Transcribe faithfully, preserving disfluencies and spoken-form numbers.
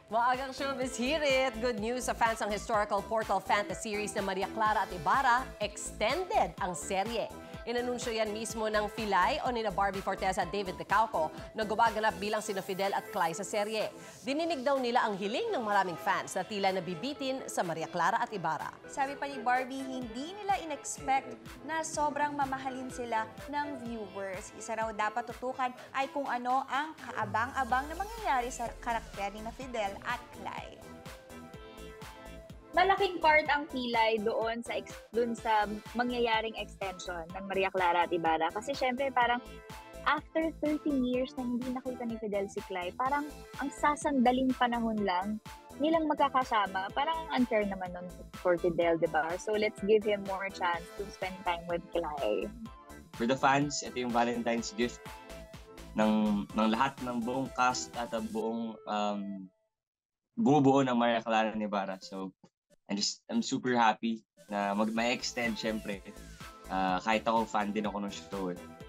Maagang showbiz hirit. Good news sa fans ng historical portal fantasy series na Maria Clara at Ibarra, extended ang serye. Inanunsyo yan mismo ng Filay o nina Barbie Forteza at David Licauco na gumaganap bilang sina Fidel at Clay sa serye. Dininig daw nila ang hiling ng maraming fans na tila nabibitin sa Maria Clara at Ibarra. Sabi pa ni Barbie, hindi nila in-expect na sobrang mamahalin sila ng viewers. Isa raw dapat tutukan ay kung ano ang kaabang-abang na mangyayari sa karakter ni na Fidel at Clay. Malaking part ang kilay doon sa doon sa mangyayaring extension ng Maria Clara at Ibarra. Kasi syempre parang after thirteen years na hindi nakita ni Fidel si Clay, parang ang sasandaling panahon lang nilang magkakasama. Parang unfair naman nun for Fidel, di ba? So let's give him more chance to spend time with Clay. For the fans, ito yung Valentine's gift ng, ng lahat ng buong cast at ang buong um, buo-buo ng Maria Clara at Ibarra. So I'm just, I'm super happy na mag-extend syempre. Uh, kahit ako fan din ako ng show eh.